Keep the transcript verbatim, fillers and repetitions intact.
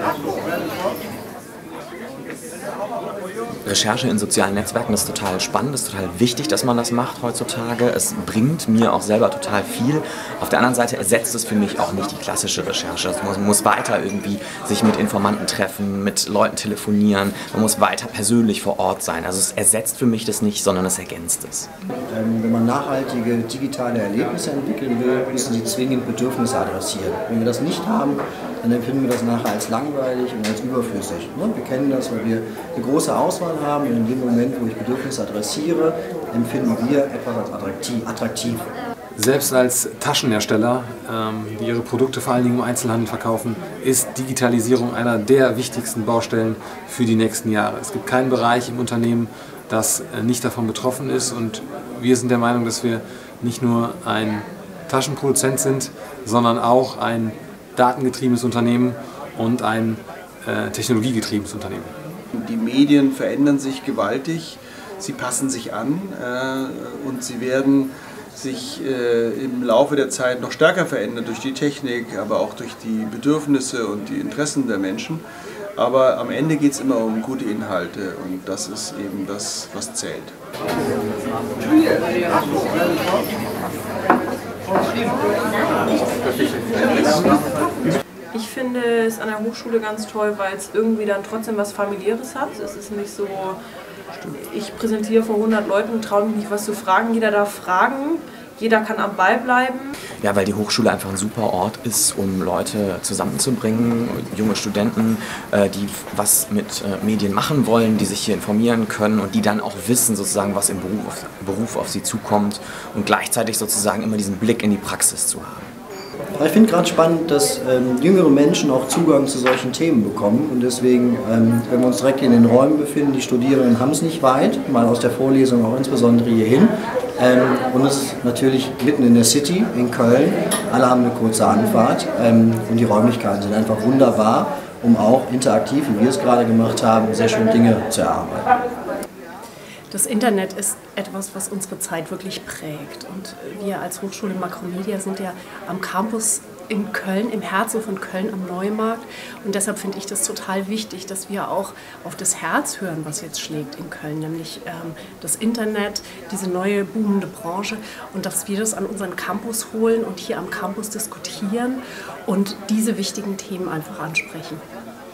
Recherche in sozialen Netzwerken ist total spannend, ist total wichtig, dass man das macht heutzutage. Es bringt mir auch selber total viel. Auf der anderen Seite ersetzt es für mich auch nicht die klassische Recherche. Also man muss weiter irgendwie sich mit Informanten treffen, mit Leuten telefonieren. Man muss weiter persönlich vor Ort sein. Also es ersetzt für mich das nicht, sondern es ergänzt es. Ähm, wenn man nachhaltige digitale Erlebnisse entwickeln will, müssen sie zwingend Bedürfnisse adressieren. Wenn wir das nicht haben, dann empfinden wir das nachher als langweilig und als überflüssig. Wir kennen das, weil wir eine große Auswahl haben und in dem Moment, wo ich Bedürfnisse adressiere, empfinden wir etwas als attraktiv. attraktiv. Selbst als Taschenhersteller, ähm, die ihre Produkte vor allen Dingen im Einzelhandel verkaufen, ist Digitalisierung einer der wichtigsten Baustellen für die nächsten Jahre. Es gibt keinen Bereich im Unternehmen, das äh, nicht davon betroffen ist, und wir sind der Meinung, dass wir nicht nur ein Taschenproduzent sind, sondern auch ein datengetriebenes Unternehmen und ein äh, technologiegetriebenes Unternehmen. Die Medien verändern sich gewaltig, sie passen sich an äh, und sie werden sich äh, im Laufe der Zeit noch stärker verändern durch die Technik, aber auch durch die Bedürfnisse und die Interessen der Menschen. Aber am Ende geht es immer um gute Inhalte, und das ist eben das, was zählt. Ich finde es an der Hochschule ganz toll, weil es irgendwie dann trotzdem was Familiäres hat. Es ist nicht so, ich präsentiere vor hundert Leuten und traue mich nicht, was zu fragen. Jeder darf fragen, jeder kann am Ball bleiben. Ja, weil die Hochschule einfach ein super Ort ist, um Leute zusammenzubringen, junge Studenten, die was mit Medien machen wollen, die sich hier informieren können und die dann auch wissen, sozusagen, was im Beruf, Beruf auf sie zukommt, und gleichzeitig sozusagen immer diesen Blick in die Praxis zu haben. Ich finde gerade spannend, dass ähm, jüngere Menschen auch Zugang zu solchen Themen bekommen, und deswegen, ähm, wenn wir uns direkt in den Räumen befinden, die Studierenden haben es nicht weit, mal aus der Vorlesung auch insbesondere hierhin, ähm, und es ist natürlich mitten in der City, in Köln, alle haben eine kurze Anfahrt, ähm, und die Räumlichkeiten sind einfach wunderbar, um auch interaktiv, wie wir es gerade gemacht haben, sehr schöne Dinge zu erarbeiten. Das Internet ist etwas, was unsere Zeit wirklich prägt, und wir als Hochschule Makromedia sind ja am Campus in Köln, im Herzen von Köln am Neumarkt, und deshalb finde ich das total wichtig, dass wir auch auf das Herz hören, was jetzt schlägt in Köln, nämlich ähm, das Internet, diese neue boomende Branche, und dass wir das an unseren Campus holen und hier am Campus diskutieren und diese wichtigen Themen einfach ansprechen.